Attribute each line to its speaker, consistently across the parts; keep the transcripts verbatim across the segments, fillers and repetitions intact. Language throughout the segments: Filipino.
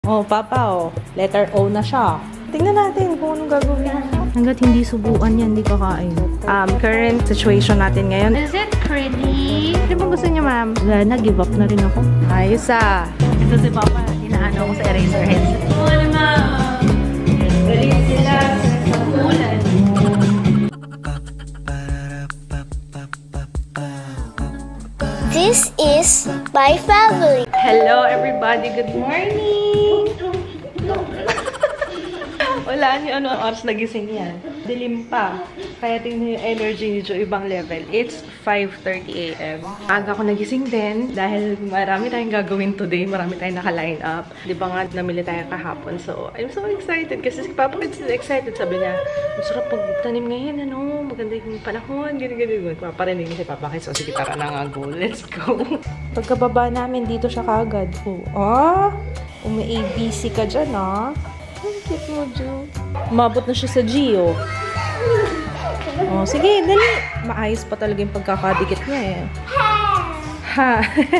Speaker 1: Oh, Papa, oh. Letter O na siya. Tingnan natin kung anong gagawin niya. Hanggat hindi subuan yan, hindi kakain. Um, current situation natin ngayon.
Speaker 2: Is it pretty?
Speaker 1: Ano bang gusto niya, ma'am? Wala na, give up na rin ako. Ayos ah. Ito si Papa, inaano ko sa eraser heads.
Speaker 2: Oo naman. Galing sila sa ulan.
Speaker 3: This is my family.
Speaker 1: Hello everybody, good morning! Wala niyo ano oras nagising yan. Dilim pa. Kaya tingnan yung energy ni Jo ibang level. It's five thirty a m Aga ko nagising din dahil marami tayong gagawin today. Marami tayong naka-line up. Di ba nga namili tayo kahapon. So, I'm so excited kasi si Papa is excited. Sabi niya, masarap pagtanim ngayon, ano, maganda yung panahon, gano'n-gano'n. Paparinig niya si Papa kasi so, sige, tara na nga, go. Let's go. Pagkababa namin, dito siya kaagad. Oh, ah, umi-A B C ka dyan, ah. Ang cute mo, Jo. Umabot na siya sa G, oh. Oh, sige, dali. Maayos pa talaga yung pagkakadikit niya, eh. Ha.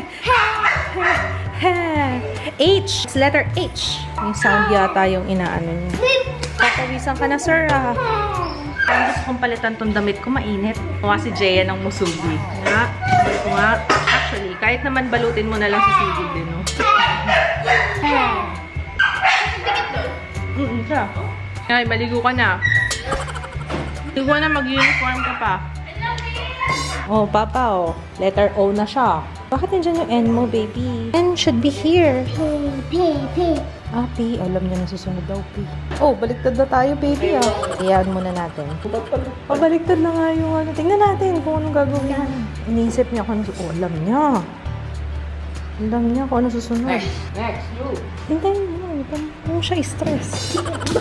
Speaker 1: Ha. H. It's letter H. Yung sound yata yung inaano niya. Papawisan ka na, sir, ah. Ang gusto kong palitan tong damit ko, mainit. Kuha si Jeya ng musubi. Nga. Nga. Actually, kahit naman balutin mo na lang si Sigid din, no? Mm-mm, siya. Ay, maligo ka na. Maligo na, mag-uniform ka pa. Oh, Papa, oh. Letter O na siya. Bakit nandiyan yung N mo, baby? N should be here.
Speaker 3: P, P.
Speaker 1: Ah, P. Alam niya na susunod daw, P. Oh, baliktad na tayo, baby, ah. Iyan muna natin. Oh, baliktad na nga yung ano. Tingnan natin kung anong gagawin. Iniisip niya kung ano susunod. Oh, alam niya. Alam niya kung ano susunod.
Speaker 2: Next, next, you.
Speaker 1: Hintayin mo. Huwag mo siya stress.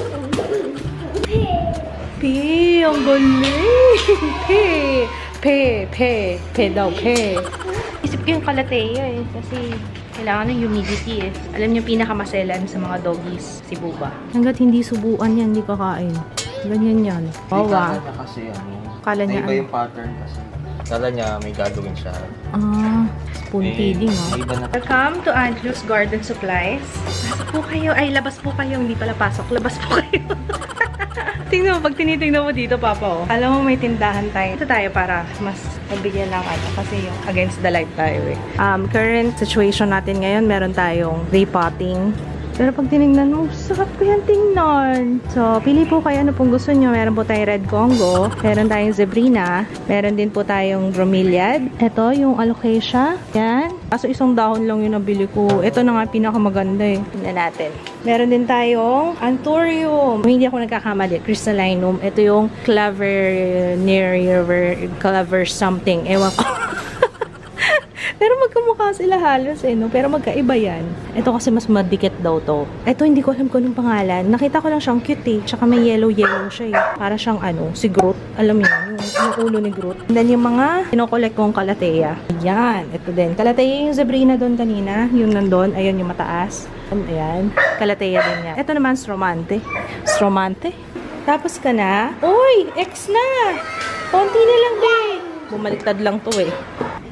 Speaker 1: P. Ang galing. P. P. P. P daw, P. Isip ko yung kalateya eh. Kasi kailangan ng humidity eh. Alam niyo pinakamaselan sa mga doggies, si Buba. Hanggat hindi subuan yan, hindi kakain. Ganyan yan. Bawa.
Speaker 4: Kala niya kasi ano.
Speaker 1: Kala niya
Speaker 4: Iba
Speaker 1: ano?
Speaker 4: yung pattern kasi. Kala niya may gagawin siya.
Speaker 1: Ah, spoon feeding ah.
Speaker 4: Iba na.
Speaker 1: Welcome to Andrew's Garden Supplies. Pasok po kayo. Ay, labas po kayo. Hindi pala pasok. Labas po kayo. Tingnan mo, pag tinitingnan mo dito, Papa, oh. Alam mo, may tindahan tayo. Ito tayo para mas mabigyan lang ano. Kasi yung against the light tayo eh. Um, current situation natin ngayon, meron tayong repotting. Pero pag tinignan mo, sarap ko yan tingnan. So, pili po kayo ano pong gusto nyo. Meron po tayong Red Congo. Meron tayong Zebrina. Meron din po tayong Bromeliad. Ito, yung Alocasia. Yan. Kaso isang dahon lang yung nabili ko. Ito na nga pinakamaganda eh. Tingnan natin. Meron din tayong Anthurium. Kung hindi ako nagkakamali, Crystallinum. Ito yung Clavernerier, Claver something. Ewan ko. Pero magkamukha sila halos eh, no? Pero magkaiba yan. Ito kasi mas madikit daw to. Ito, hindi ko alam kung anong pangalan. Nakita ko lang siyang cute eh. Tsaka may yellow-yellow siya eh. Para siyang ano, si Groot. Alam mo yun, yung, yung ulo ni Groot. And then yung mga kinokolek kong Calathea. Ayan, ito din. Calathea yung Zebrina doon kanina. Yung nandun, ayun yung mataas. Ayan, Calathea din yan. Ito naman, Stromante. Stromante. Tapos ka na. Uy, X na! Konti na lang din. Bumaliktad lang to eh.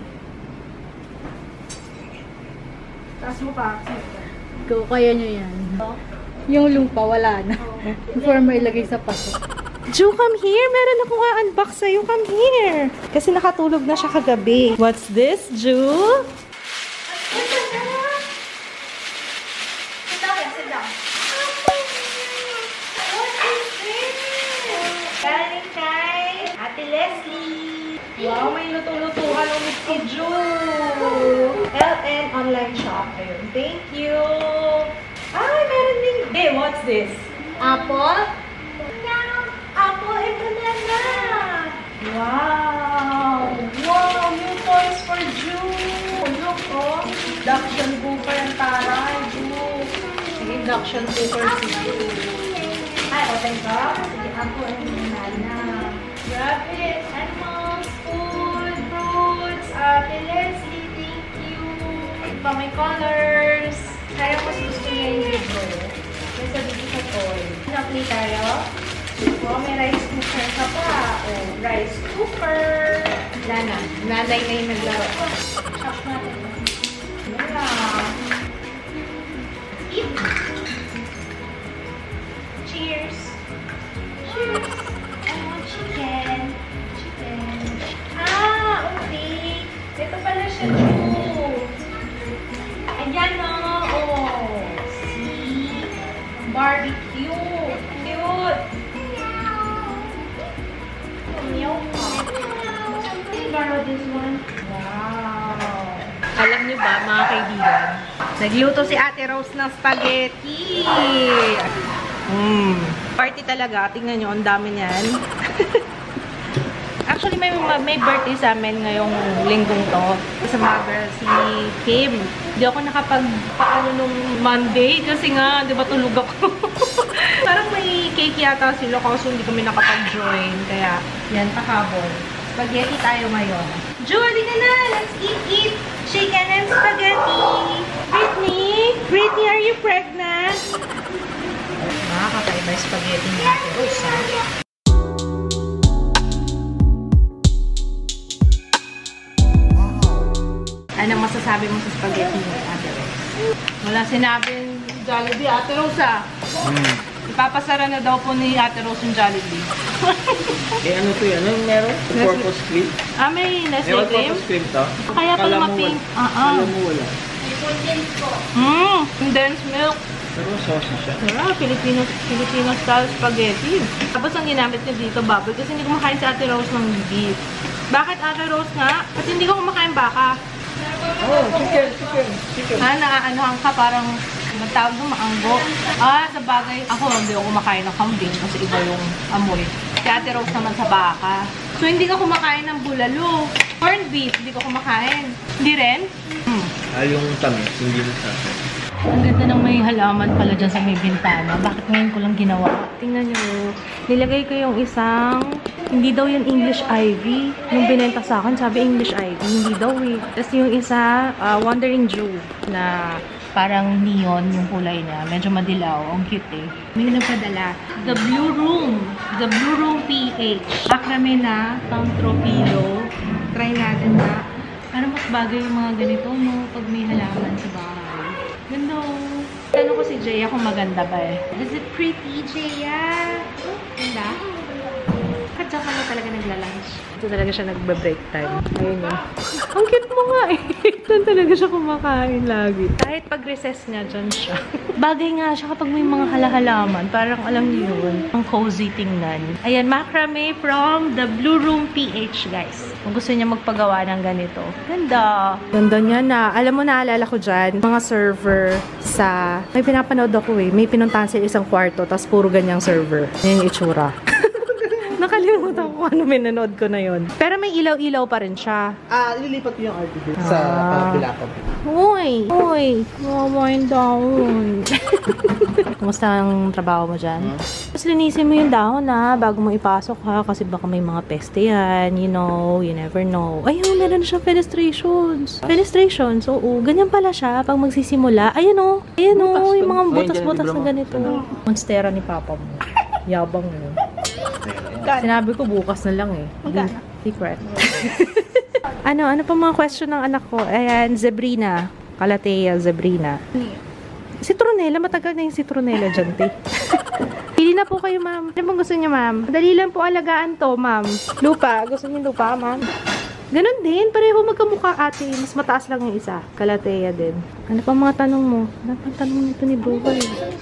Speaker 2: Taas mo pa. Go, kaya nyo yan. Yung lupa, wala na. Before mo ilagay sa paso.
Speaker 1: Ju, come here. Meron akong a-unbox sa'yo. Come here. Kasi nakatulog na siya kagabi. What's this, Ju?
Speaker 2: Sit down, sit down.
Speaker 1: What is this? Galing kay Ate Leslie. Wow, may luto-lutuhan ulit si Ju. L N online shop. Ayun. Thank you. Ay, meron din. Hey, what's this?
Speaker 2: Apple?
Speaker 1: Apple and banana. Wow. Wow, new toys for Ju. Look, oh. Induction cooker ang taray, Ju. Induction cooker si Ju. Ay, open ka? Sige, apple and banana. Grabe. Animals, food, fruits, Ate Leslie, thank you. Pa may colors. Kaya mas gusto niya yung dito. Kaya dito sa toy. Play tayo. Oh, may rice cooker ka pa. Oh, rice cooker. Lana. Nanay na yung naglaro. Shock natin. Wala. Eat. Nagluto si Ate Rose ng spaghetti. Mm. Party talaga. Tingnan nyo, ang dami niyan. Actually, may, may birthday sa amin ngayong linggong to. Sa mother, si Kim. Hindi ako nakapag-paano nung Monday kasi nga, di ba, tulog ako. Parang may cake yata sila kasi hindi kami nakapag-join. Kaya, yan, kahapon. Spaghetti tayo ngayon. Julie na na! Let's eat, eat! Chicken and spaghetti! Britney? Britney, are you pregnant? Nakakakaiba yung spaghetti ni Ate Rose, ha? Anong masasabi mo sa spaghetti ni Ate Rose? Wala sinabing Jollibee, Ate Rose, ha?
Speaker 4: Mm.
Speaker 1: Ipapasara na daw po ni Ate Rose yung Jollibee.
Speaker 4: Eh, ano to yan? Anong meron? Purpose cream?
Speaker 1: Ah, may Nestle
Speaker 4: Meron
Speaker 1: cream?
Speaker 4: purpose cream to?
Speaker 1: Kaya pala
Speaker 4: Kala mo
Speaker 1: ma-pink.
Speaker 4: wala.
Speaker 1: Ah, ah.
Speaker 4: Kala mo wala.
Speaker 1: Mmm, condensed milk.
Speaker 4: Pero sauce siya.
Speaker 1: Sarap, Filipino, Filipino style spaghetti. Tapos ang ginamit niya dito, bubble, kasi hindi kumakain si Ate Rose ng beef. Bakit Ate Rose nga? Kasi hindi ko kumakain baka.
Speaker 4: Oh, chicken, chicken, chicken.
Speaker 1: Ah, naaanohan ka, parang matawag mo, maanggo. Ah, sa bagay, ako hindi ako kumakain ng kambing kasi iba yung amoy. Si Ate Rose naman sa baka. So, hindi ka kumakain ng bulalo. Corned beef, hindi ko kumakain. Hindi rin? Hmm.
Speaker 4: Ah, yung tamis, hindi mo sa akin.
Speaker 1: Ang ganda ng may halaman pala dyan sa may bintana. Bakit ngayon ko lang ginawa? Tingnan nyo. Nilagay ko yung isang, hindi daw yung English ivy. Yung binenta sa akin, sabi English ivy. Hindi daw eh. Tapos yung isa, uh, Wandering Jew na parang neon yung kulay niya. Medyo madilaw. Ang cute eh. May nagpadala. The Blue Room. The Blue Room P H. Macrame na, Tantropilo. Try natin na. Ano mas bagay yung mga ganito, no? Pag may halaman sa bahay. Ganda. Tanong ko si Jaya kung maganda ba eh. Is it pretty, Jaya? Ganda? Kadya ka na talaga nagla-lunch. Ito talaga siya nagbe-break time. Ayun yun. Ang cute mo nga eh. Doon talaga siya kumakain lagi. Kahit pag-recess niya, dyan siya. Bagay nga siya kapag may mga halahalaman. Parang alam niyo yun. Ang cozy tingnan. Ayan, macrame from the Blue Room P H, guys. Kung gusto niya magpagawa ng ganito. Ganda. Ganda niya na. Alam mo, naalala ko dyan, mga server sa... May pinapanood ako eh. May pinuntahan sa isang kwarto, tapos puro ganyang server. Yan yung itsura. Nakalimutan ko ano minanood ko na yon. Pero may ilaw-ilaw pa rin siya.
Speaker 4: Ah, ililipat ko yung R T B
Speaker 1: Ah.
Speaker 4: sa Pilacab.
Speaker 1: Uy! Uy! Mawawain down. Kumusta ang trabaho mo dyan?
Speaker 4: Hmm?
Speaker 1: Tapos linisin mo yung dahon na bago mo ipasok ha. Kasi baka may mga peste yan. You know, you never know. Ayun, meron na siyang fenestrations. Fenestrations, oo. Ganyan pala siya pag magsisimula. Ayun o. Ayun o. Yung mga butas-butas na ganito. Monstera ni Papa mo. Yabang mo. Sinabi ko bukas na lang eh.
Speaker 2: Magkano?
Speaker 1: Secret. ano, ano pa mga question ng anak ko? Ayan, Zebrina. Calathea, Zebrina. Citronella, matagal na yung citronella dyan, te. Pili na po kayo, ma'am. Ano bang gusto niyo, ma'am? Dali lang po alagaan to, ma'am. Lupa. Gusto niyo lupa, ma'am? Ganon din. Pareho magkamukha, ate. Mas mataas lang yung isa. Calathea din. Ano pa mga tanong mo? Ano pa tanong nito ni Buhay?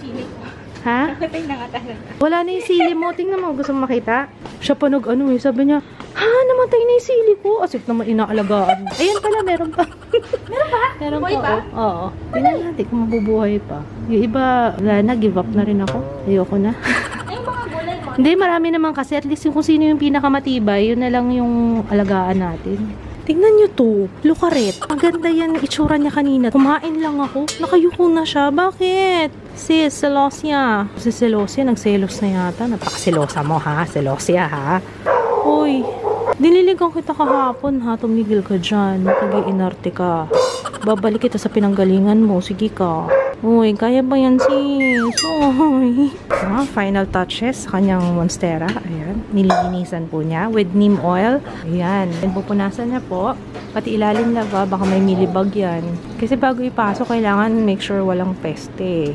Speaker 1: Ha? Wala na yung sili mo. Tingnan mo. Gusto mo makita? Siya pa nag-ano eh. Sabi niya, ha? Namatay na yung sili ko. As if naman inaalagaan. Ayan pala, meron pa. Meron pa? Meron
Speaker 2: Buhay
Speaker 1: pa? Oo. Oo. Tingnan natin kung mabubuhay pa. Yung iba, wala na. Give up na rin ako. Ayoko na.
Speaker 2: Ay, mga gulay mo.
Speaker 1: Hindi, marami naman kasi. At least yung kung sino yung pinakamatibay, yun na lang yung alagaan natin. Tingnan nyo to. Lukaret. Maganda yan itsura niya kanina. Kumain lang ako. Nakayuko na siya. Bakit? Sis, selosya. Si selosya, nagselos na yata. Napakaselosa mo ha. Selosya ha. Uy. Diniligan kita kahapon ha. Tumigil ka dyan. Nag-iinarte ka. Babalik kita sa pinanggalingan mo. Sige ka. Uy, kaya ba yan sis? Uy. Ah, final touches sa kanyang monstera. Ayan. Nililinisan po niya with neem oil. Ayan. And pupunasan niya po. Pati ilalim na ba? Baka may milibag yan. Kasi bago ipasok, kailangan make sure walang peste.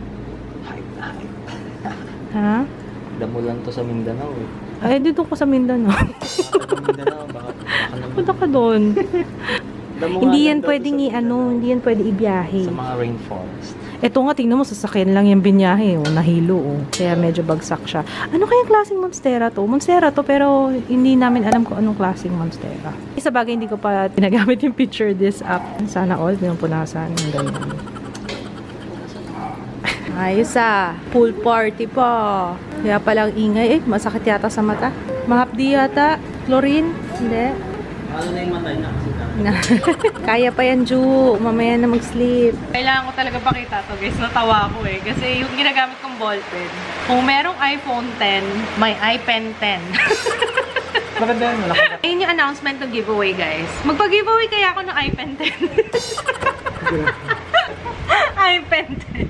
Speaker 1: Ha?
Speaker 4: Damo lang to sa Mindanao eh.
Speaker 1: Ay, dito ko sa Mindanao.
Speaker 4: Sa Mindanao, baka, baka naman.
Speaker 1: Punta ka doon.
Speaker 4: Damo
Speaker 1: Hindi
Speaker 4: nga
Speaker 1: yan
Speaker 4: lang daw
Speaker 1: pwedeng
Speaker 4: to sa
Speaker 1: i-ano,
Speaker 4: Mindanao.
Speaker 1: hindi yan pwede ibiyahe.
Speaker 4: Sa mga rainforest.
Speaker 1: Ito nga, tingnan mo, sasakyan lang yung binyahe, oh, nahilo, oh. Kaya medyo bagsak siya. Ano kayang klaseng monstera to? Monstera to, pero hindi namin alam kung anong klaseng monstera. Sa bagay, hindi ko pa ginagamit yung picture this app. Sana all, pinampunasan, yung ganyan. Ayos ah. Pool party pa. Kaya palang ingay. Eh, masakit yata sa mata. Mahapdi yata. Chlorine? Hindi.
Speaker 4: Ano na yung matay na kasi
Speaker 1: Kaya pa yan, Ju. Mamaya na mag-sleep. Kailangan ko talaga pakita to, guys. Natawa ko eh. Kasi yung ginagamit kong ballpen, kung merong iPhone ten, may iPen ten.
Speaker 4: maganda yun, malaki.
Speaker 1: Ayun yung announcement ng giveaway, guys. Magpa-giveaway kaya ako ng iPen ten. iPen ten.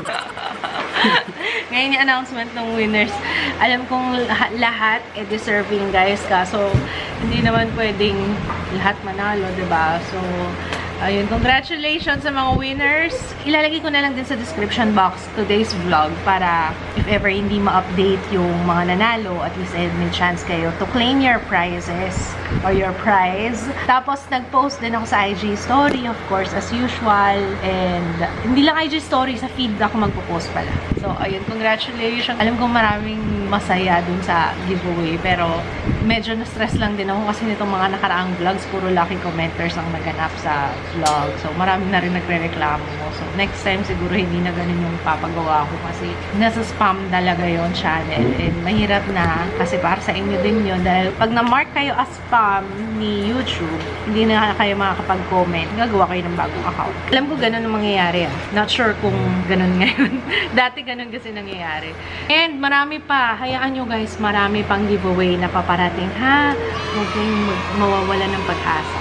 Speaker 1: Ngayon yung announcement ng winners. Alam kong lahat eh deserving, guys. Kaso, hindi naman pwedeng lahat manalo, diba? So, ayun. Congratulations sa mga winners. Ilalagay ko na lang din sa description box today's vlog para if ever hindi ma-update yung mga nanalo, at least eh, may chance kayo to claim your prizes or your prize. Tapos, nag-post din ako sa I G story, of course, as usual. And, hindi lang I G story, sa feed ako magpo-post pala. So, ayun, congratulations. Alam kong maraming masaya dun sa giveaway, pero medyo na-stress lang din ako kasi nitong mga nakaraang vlogs, puro lucky commenters ang naganap sa vlog. So, marami na rin nagre-reklamo mo. So, next time siguro hindi na ganun yung papagawa ko kasi nasa spam talaga yon channel. And mahirap na kasi para sa inyo din yun dahil pag na-mark kayo as spam ni YouTube, hindi na kayo makakapag-comment. Gagawa kayo ng bagong account. Alam ko ganun ang mangyayari ah. Not sure kung ganun ngayon. Dati ganun kasi nangyayari. And marami pa. Hayaan nyo guys, marami pang giveaway na paparating ha. Huwag kayong mawawala ng pag-asa.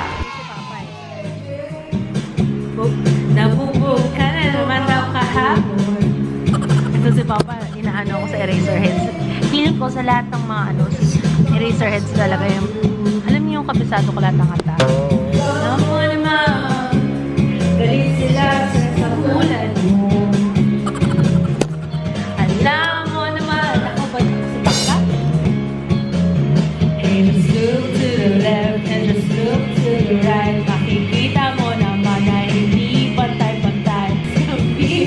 Speaker 1: Nabubog ka na naman daw kahapon. Ito si Papa, inaano ko sa Eraserheads. Feeling ko sa lahat ng mga ano, Eraserheads talaga yung, alam niyo yung kabisado ko lahat ng kanta. Alam mo naman, galit sila sa ulan mo. Alam mo naman, ako ba si Paka? Hey, just look to the left and just look to the right. Makikita mo naman na hindi pantay-pantay. So, be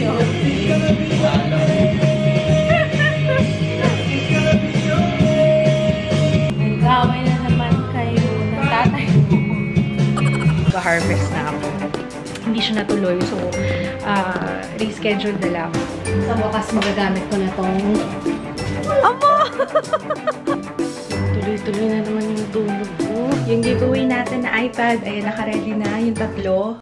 Speaker 1: nag-away na naman kayo ng tatay mo. Ka-harvest na ako. Hindi siya natuloy. So, uh, reschedule na lang. Sa wakas, magagamit ko na tong Amo! Tuloy-tuloy na naman yung tulog ko. Yung giveaway natin na iPad, ay naka-ready na yung tatlo.